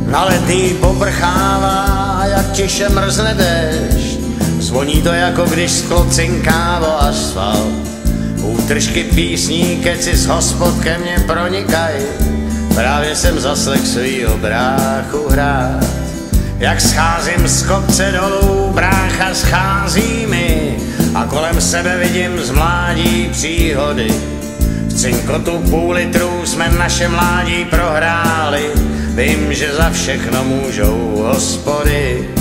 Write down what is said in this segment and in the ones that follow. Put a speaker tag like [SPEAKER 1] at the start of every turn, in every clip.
[SPEAKER 1] Na Letný poprchává, jak tiše mrzne déšť. Zvoní to, jako když sklo cinká o asfalt. Útržky písní, keci z hospod ke mně pronikaj. Právě jsem zaslech svýho bráchu hrát. Jak scházím z kopce dolů, brácha schází mi a kolem sebe vidím z mládí příhody. V cinkotu půl litru jsme naše mládí prohráli. Vím, že za všechno můžou hospody.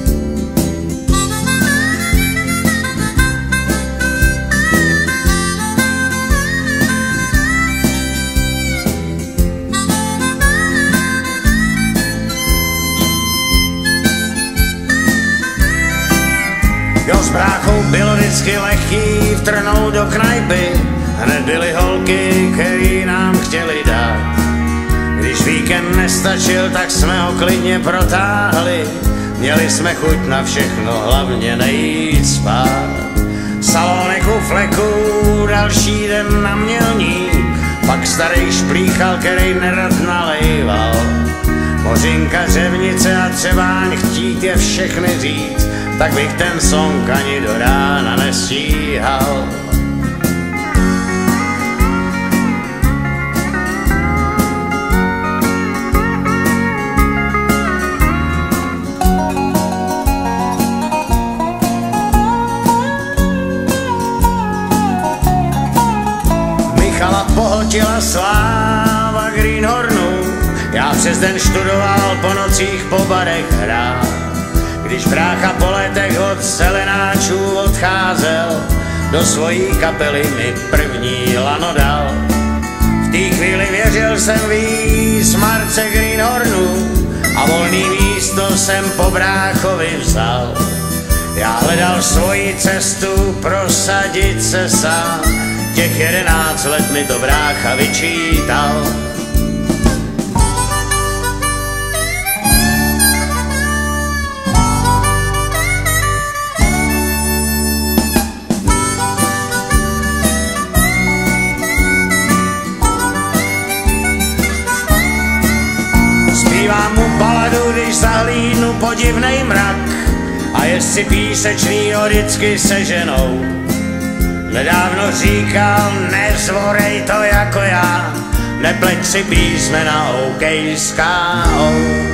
[SPEAKER 1] Jo, s bráchou bylo vždycky lehký vtrhnout do knajpy. Hned byly holky, který nám chtěli dát. Když víkend nestačil, tak jsme ho klidně protáhli. Měli jsme chuť na všechno, hlavně nejít spát. Salonek u fleku, další den na Mělník. Pak starý šplíchal, který nerad nalejval. Mořinka, řevnice a třebáň, chtít je všechny říct, tak bych ten song ani do rána nestíhal. Michala pohltila sláva Greenhornu. Já přes den študoval, po nocích po barech hrál. Když brácha po letech od zelenáčů odcházel, do svojí kapely mi první lano dal. V té chvíli věřil jsem víc Marce Greenhornu a volný místo jsem po bráchovi vzal. Já hledal svoji cestu, prosadit se sám, těch 11 let mi to brácha vyčítal. Zpívám mu baladu, když zahlídnu podivnej mrak a jestli písečnýho vždycky se ženou. Nedávno říkal, nezvorej to jako já, nepleť si písmena OK s K.O.